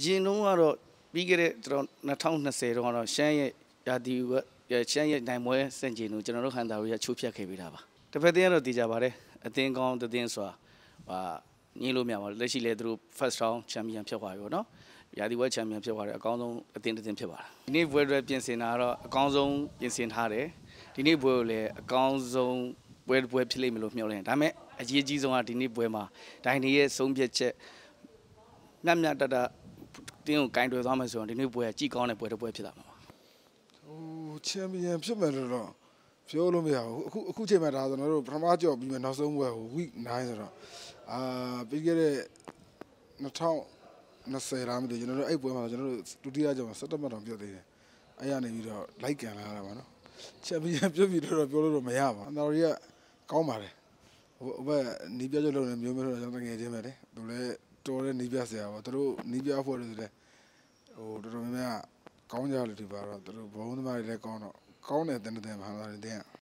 ရင်တော့ကတော့ပြီးခဲ့တဲ့ကျွန်တော်2020တော့ရှမ်းရဲ့ရာသီဥရှမ်းရဲ့နိုင်မွဲစင်ကျင်ကိုကျွန်တော်တို့ဟန်တာတို့ရချိုးဖြတ်ခဲ့ပေးတာပါတစ်ဖက်တင်းကတော့တည်ကြပါတယ်အသင်းကောင်းတင်းဆိုတာညင်းလို့မရပါဘူးလက်ရှိလဲသူတို့ first round champion ဖြစ်သွားပြီပေါ့နော်ရာသီဝက်ချန်ပီယံဖြစ်သွားတယ်အကောင်းဆုံးအသင်းတစ်သင်းဖြစ်ပါတယ်ဒီနေ့ပွဲတွေပြင်ဆင်တာကတော့အကောင်းဆုံးပြင်ဆင်ထားတယ်ဒီနေ့ပွဲကိုလည်းအကောင်းဆုံးပွဲဖြစ်လိမ့်မယ်လို့မျှော်လင့်ဒါပေမဲ့အကြီးဆုံးကဒီနေ့ပွဲမှာဒိုင်နေရဲ့ဆုံးဖြတ်ချက်မြတ်တတင်းကိုကင်တွယ်သွားမယ်ဆိုတော့ဒီနေ့ပွဲကကြည်ကောင်းတဲ့ပွဲတစ်ပွဲဖြစ်တာမှာချန်ပီယံဖြစ်မယ်လို့တော့ပြောလို့မရဘူးအခုချိန်မှာဒါကျွန်တော်တို့ပထမကြော်ပြီးမှနောက်ဆုံးပွဲweek 9ဆိုတော့ပြီးခဲ့တဲ့2020လားမသိကျွန်တော်တို့အဲ့ပွဲမှာကျွန်တော်တို့ဒုတိယကြော်မှာ17မှတ်တောင်ပြတ်သေးတယ်အဲ့ရနေပြီးတော့လိုက်ကန်လာတာပါနော်ချန်ပီယံပြတ်ပြီးတော့ပြောလို့တော့မရပါဘူးအန်တော်ရီကကောင်းပါတယ်ဟိုဘက်နီးပြကျွတ်လုံးနဲ့မျိုးတော့ကျွန်တော်ငယ်ချင်းပဲလေသူလည်းတော်တဲ့နီးပြဆရာပေါ့သူတို့နီးပြအဖွဲ့တွေဆိုလည်းတော်တော်များများကောင်းကြလို့ဒီပါတော့သူတို့ဘုံသမားတွေလည်းကောင်းတော့ကောင်းတဲ့တင်းမှာဟာတယ်တင်း